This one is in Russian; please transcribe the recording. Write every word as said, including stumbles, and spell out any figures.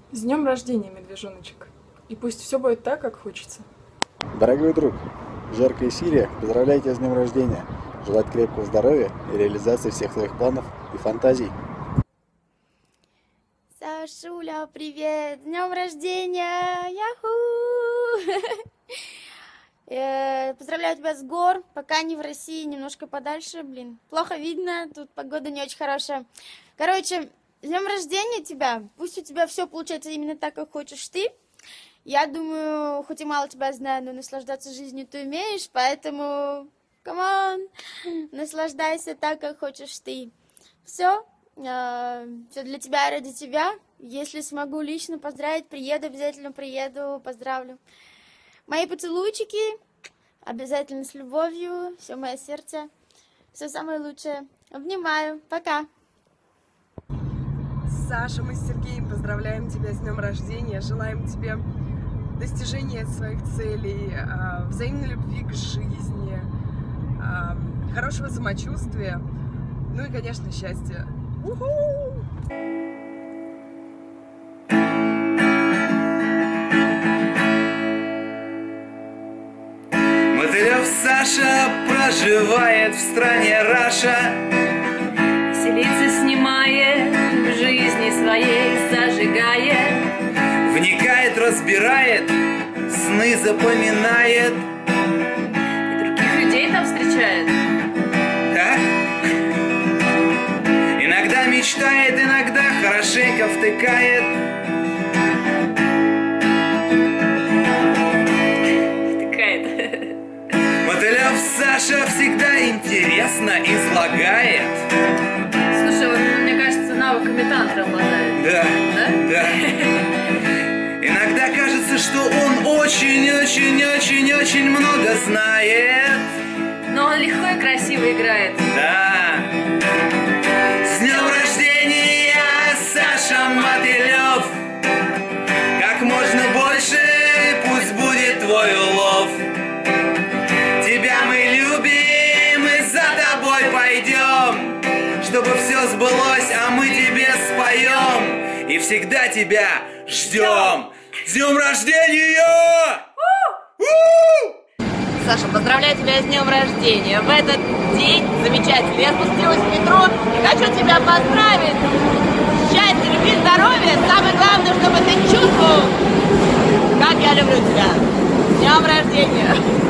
С днем рождения, медвежоночек. И пусть все будет так, как хочется. Дорогой друг, жаркая Сирия, поздравляю тебя с днем рождения. Желать крепкого здоровья и реализации всех твоих планов и фантазий. Сашуля, привет! С днем рождения! Яху! Поздравляю тебя с гор, пока не в России, немножко подальше, блин. Плохо видно, тут погода не очень хорошая. Короче, с днем рождения тебя! Пусть у тебя все получается именно так, как хочешь ты. Я думаю, хоть и мало тебя знаю, но наслаждаться жизнью ты умеешь, поэтому, come on, наслаждайся так, как хочешь ты. Все, все для тебя и ради тебя. Если смогу лично поздравить, приеду, обязательно приеду, поздравлю. Мои поцелуйчики, обязательно с любовью, все мое сердце, все самое лучшее. Обнимаю, пока. Саша, мы с Сергеем поздравляем тебя с днем рождения, желаем тебе достижения своих целей, взаимной любви к жизни, хорошего самочувствия, ну и, конечно, счастья. У-ху! Мотылёв Саша проживает в стране Раша, селится, снимает, в жизни своей зажигает, вникает, разбирает, сны запоминает. И других людей там встречает. Да? Иногда мечтает, иногда хорошенько втыкает. Втыкает. Мотылёв Саша всегда интересно излагает. Слушай, он, мне кажется, навыками танtra обладает. Да, да? Да. Иногда кажется, что он очень-очень-очень-очень много знает. Но он легко и красиво играет. Да. С днем рождения, Саша Мотылёв! Как можно больше, пусть будет твой улов. Тебя мы любим и за тобой пойдем, чтобы все сбылось, а мы тебе споем и всегда тебя ждем. С днем рождения! Саша, поздравляю тебя с днем рождения. В этот день замечательный. Я спустилась в метро и хочу тебя поздравить. Счастья, любви, здоровья. Самое главное, чтобы ты чувствовал, как я люблю тебя. С днем рождения!